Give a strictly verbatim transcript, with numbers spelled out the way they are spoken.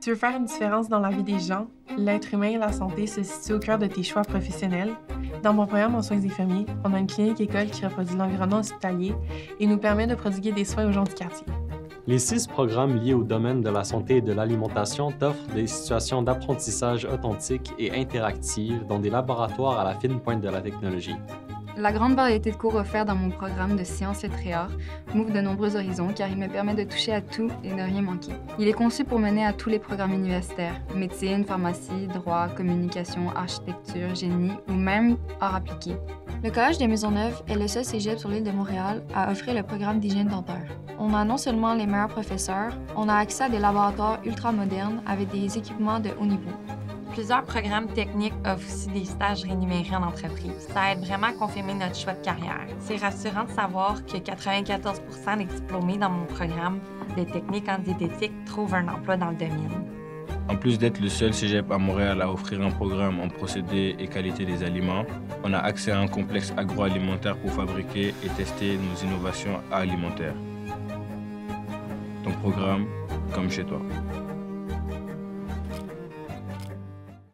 Tu veux faire une différence dans la vie des gens? L'être humain et la santé se situent au cœur de tes choix professionnels. Dans mon programme en soins infirmiers, on a une clinique-école qui reproduit l'environnement hospitalier et nous permet de prodiguer des soins aux gens du quartier. Les six programmes liés au domaine de la santé et de l'alimentation t'offrent des situations d'apprentissage authentiques et interactives dans des laboratoires à la fine pointe de la technologie. La grande variété de cours offerts dans mon programme de sciences, lettres et arts m'ouvre de nombreux horizons car il me permet de toucher à tout et ne rien manquer. Il est conçu pour mener à tous les programmes universitaires, médecine, pharmacie, droit, communication, architecture, génie ou même arts appliqués. Le Collège des Maisonneuves est le seul cégep sur l'île de Montréal à offrir le programme d'hygiène dentaire. On a non seulement les meilleurs professeurs, on a accès à des laboratoires ultra modernes avec des équipements de haut niveau. Plusieurs programmes techniques offrent aussi des stages rémunérés en entreprise. Ça aide vraiment à confirmer notre choix de carrière. C'est rassurant de savoir que quatre-vingt-quatorze pour cent des diplômés dans mon programme de technique en diététique trouvent un emploi dans le domaine. En plus d'être le seul cégep à Montréal à offrir un programme en procédés et qualité des aliments, on a accès à un complexe agroalimentaire pour fabriquer et tester nos innovations alimentaires. Ton programme, comme chez toi.